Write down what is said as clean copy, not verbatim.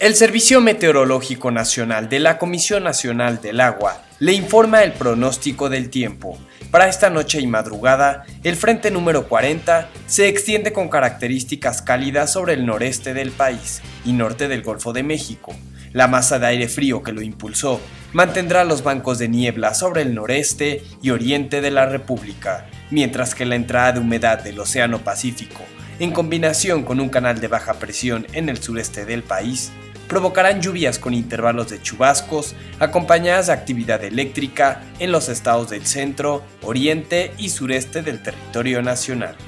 El Servicio Meteorológico Nacional de la Comisión Nacional del Agua le informa el pronóstico del tiempo. Para esta noche y madrugada, el frente número 40 se extiende con características cálidas sobre el noreste del país y norte del Golfo de México. La masa de aire frío que lo impulsó mantendrá los bancos de niebla sobre el noreste y oriente de la República, mientras que la entrada de humedad del Océano Pacífico, en combinación con un canal de baja presión en el sureste del país, provocarán lluvias con intervalos de chubascos, acompañadas de actividad eléctrica en los estados del centro, oriente y sureste del territorio nacional.